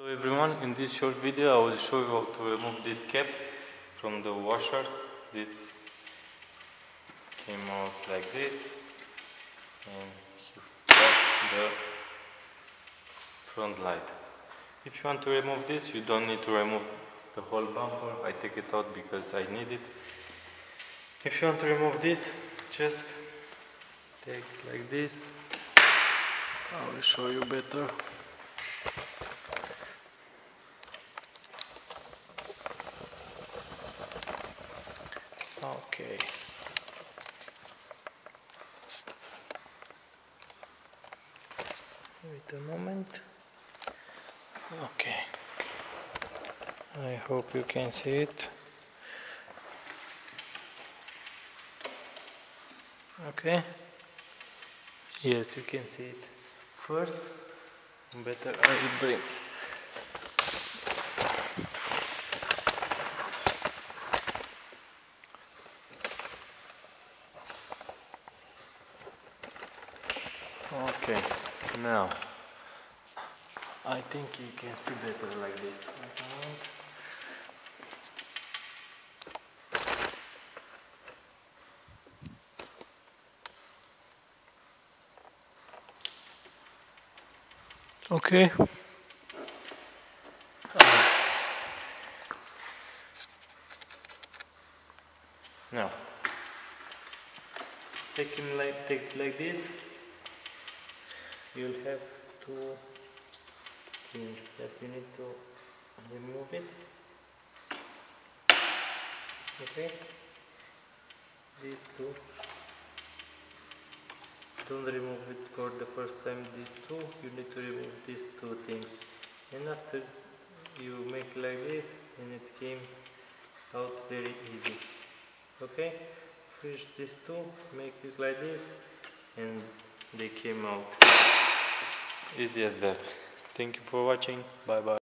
Hello everyone, in this short video I will show you how to remove this cap from the washer. This came out like this and you wash the front light. If you want to remove this, you don't need to remove the whole bumper. I take it out because I need it. If you want to remove this, just take like this. I will show you better. Okay. Wait a moment. Okay. I hope you can see it. Okay. Yes, you can see it. First, better I will bring. Okay, now I think you can see better like this. Okay. Now take it like this. You'll have two things that you need to remove it. Okay, these two. Don't remove it for the first time. These two, you need to remove these two things. And after you make like this, and it came out very easy. Okay, finish these two, make it like this, and they came out easy as that. Thank you for watching. Bye bye.